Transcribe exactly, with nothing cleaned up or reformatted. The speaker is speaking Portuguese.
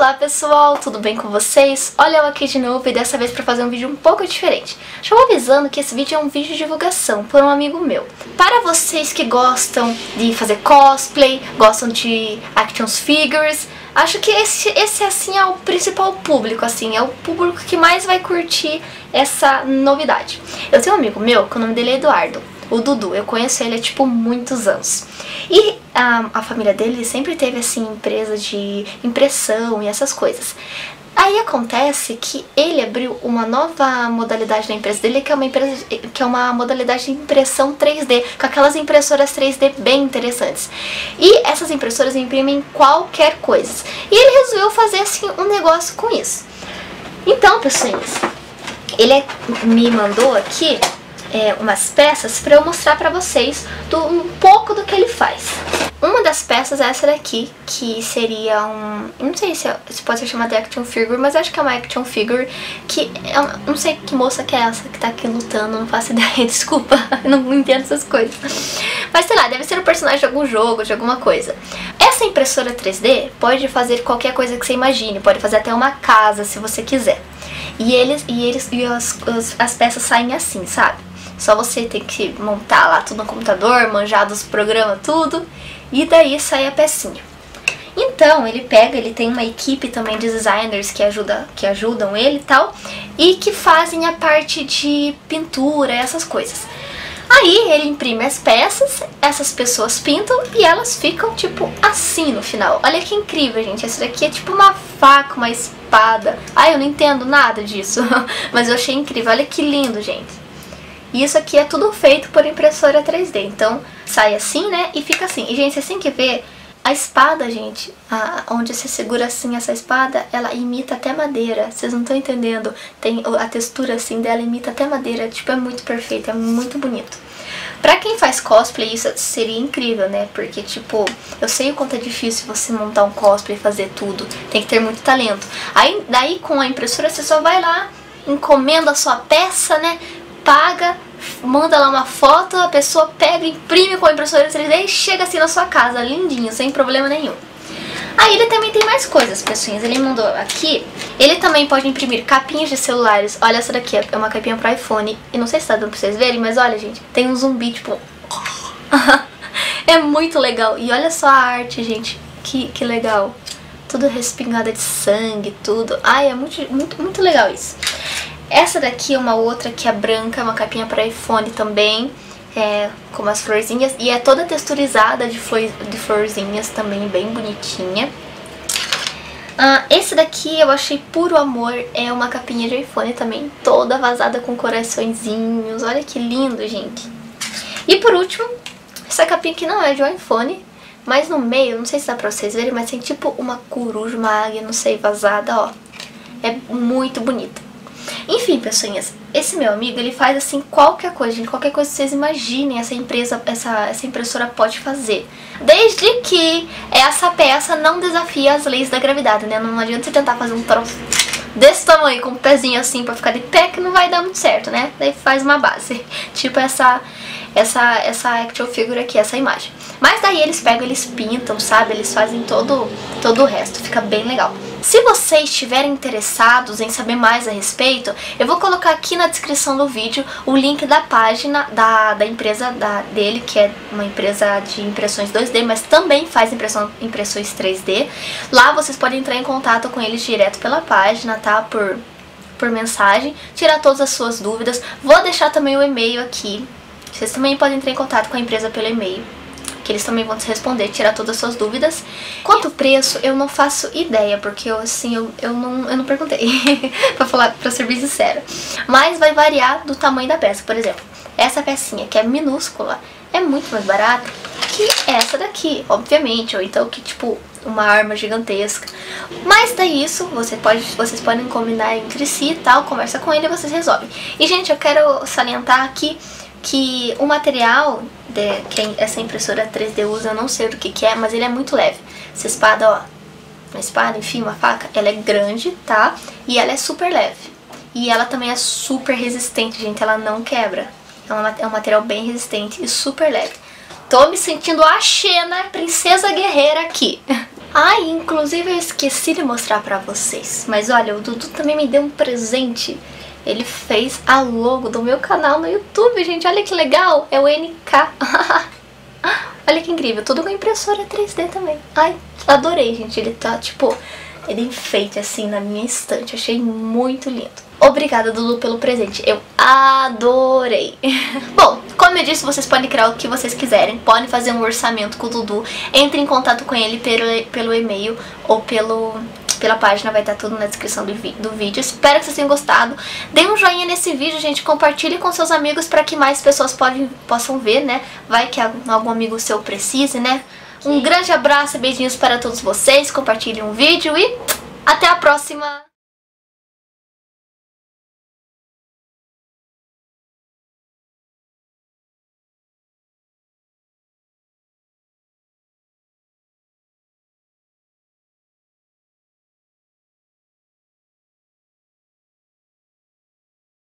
Olá pessoal, tudo bem com vocês? Olha eu aqui de novo e dessa vez para fazer um vídeo um pouco diferente. Já vou avisando que esse vídeo é um vídeo de divulgação por um amigo meu. Para vocês que gostam de fazer cosplay, gostam de action figures, acho que esse, esse assim é o principal público, assim, é o público que mais vai curtir essa novidade. Eu tenho um amigo meu, que o nome dele é Eduardo, o Dudu, eu conheço ele há tipo muitos anos. E a, a família dele sempre teve assim empresa de impressão e essas coisas. Aí acontece que ele abriu uma nova modalidade na empresa dele, que é uma empresa que é uma modalidade de impressão três D, com aquelas impressoras três D bem interessantes. E essas impressoras imprimem qualquer coisa. E ele resolveu fazer assim um negócio com isso. Então, pessoas, ele me mandou aqui É, umas peças para eu mostrar para vocês do, um pouco do que ele faz. Uma das peças é essa daqui, que seria um... não sei se, é, se pode ser chamada de action figure, mas acho que é uma action figure, que é uma, não sei que moça que é essa que tá aqui lutando, não faço ideia, desculpa, eu não entendo essas coisas. Mas sei lá, deve ser um personagem de algum jogo, de alguma coisa. Essa impressora três D pode fazer qualquer coisa que você imagine, pode fazer até uma casa se você quiser. E eles e eles e as, as, as peças saem assim, sabe? Só você tem que montar lá tudo no computador, manjar dos programas, tudo, e daí sai a pecinha. Então, ele pega, ele tem uma equipe também de designers que, ajuda, que ajudam ele e tal, e que fazem a parte de pintura, essas coisas. Aí ele imprime as peças, essas pessoas pintam e elas ficam tipo assim no final. Olha que incrível, gente. Essa daqui é tipo uma faca, uma espada. Ai, eu não entendo nada disso, mas eu achei incrível. Olha que lindo, gente. E isso aqui é tudo feito por impressora três D, então sai assim, né, e fica assim. E, gente, vocês têm que ver a espada, gente, a, onde você segura assim essa espada, ela imita até madeira, vocês não estão entendendo. Tem a textura assim dela, imita até madeira, tipo, é muito perfeito, é muito bonito. Pra quem faz cosplay, isso seria incrível, né, porque, tipo, eu sei o quanto é difícil você montar um cosplay e fazer tudo, tem que ter muito talento. Aí, daí, com a impressora, você só vai lá, encomenda a sua peça, né, paga, manda lá uma foto, a pessoa pega, imprime com a impressora três D e chega assim na sua casa, lindinho, sem problema nenhum. Aí ele também tem mais coisas, pessoinhas, ele mandou aqui, ele também pode imprimir capinhas de celulares. Olha essa daqui, é uma capinha pro iPhone, e não sei se tá dando pra vocês verem, mas olha, gente, tem um zumbi, tipo... é muito legal, e olha só a arte, gente, que, que legal. Tudo respingada de sangue, tudo, ai, é muito, muito, muito legal isso. Essa daqui é uma outra que é branca, uma capinha para iPhone também, é, com umas florzinhas. E é toda texturizada de, flor, de florzinhas também, bem bonitinha. Ah, esse daqui eu achei puro amor, é uma capinha de iPhone também, toda vazada com coraçõezinhos. Olha que lindo, gente. E por último, essa capinha aqui não é de um iPhone, mas no meio, não sei se dá pra vocês verem, mas tem tipo uma coruja, uma águia, não sei, vazada, ó. É muito bonita. Enfim, pessoinhas, esse meu amigo, ele faz assim qualquer coisa, gente, qualquer coisa que vocês imaginem, essa empresa, essa, essa impressora pode fazer. Desde que essa peça não desafie as leis da gravidade, né? Não adianta você tentar fazer um troço desse tamanho, com um pezinho assim pra ficar de pé, que não vai dar muito certo, né? Daí faz uma base, tipo essa, essa, essa action figure aqui, essa imagem. Mas daí eles pegam, eles pintam, sabe? Eles fazem todo, todo o resto, fica bem legal. Se vocês estiverem interessados em saber mais a respeito, eu vou colocar aqui na descrição do vídeo o link da página da, da empresa da, dele, que é uma empresa de impressões dois D, mas também faz impressão, impressões três D. Lá vocês podem entrar em contato com eles direto pela página, tá? Por, por mensagem, tirar todas as suas dúvidas. Vou deixar também o e-mail aqui. Vocês também podem entrar em contato com a empresa pelo e-mail, que eles também vão te responder, tirar todas as suas dúvidas. Quanto ao preço, eu não faço ideia, porque eu, assim, eu, eu, não, eu não perguntei, pra falar, pra ser bem sincera. Mas vai variar do tamanho da peça. Por exemplo, essa pecinha, que é minúscula, é muito mais barata que essa daqui, obviamente, ou então que, tipo, uma arma gigantesca. Mas daí isso, você pode, vocês podem combinar entre si e tal, conversa com ele e vocês resolvem. E, gente, eu quero salientar aqui que o material de, que essa impressora três D usa, eu não sei do que que é, mas ele é muito leve. Essa espada, ó, uma espada, enfim, uma faca, ela é grande, tá? E ela é super leve. E ela também é super resistente, gente, ela não quebra. É um material bem resistente e super leve. Tô me sentindo a Xena, princesa guerreira aqui. Ah, inclusive eu esqueci de mostrar pra vocês, mas olha, o Dudu também me deu um presente. Ele fez a logo do meu canal no YouTube, gente, olha que legal, é o N K. Olha que incrível, tudo com impressora três D também. Ai, adorei, gente, ele tá, tipo, ele enfeite assim na minha estante, achei muito lindo. Obrigada, Dudu, pelo presente, eu adorei. Bom, como eu disse, vocês podem criar o que vocês quiserem, podem fazer um orçamento com o Dudu, entre em contato com ele pelo, pelo e-mail ou pelo, pela página, vai estar tudo na descrição do, do vídeo. Espero que vocês tenham gostado. Dê um joinha nesse vídeo, gente, compartilhe com seus amigos para que mais pessoas podem, possam ver, né? Vai que algum, algum amigo seu precise, né? Um grande abraço e beijinhos para todos vocês, compartilhem o vídeo e até a próxima!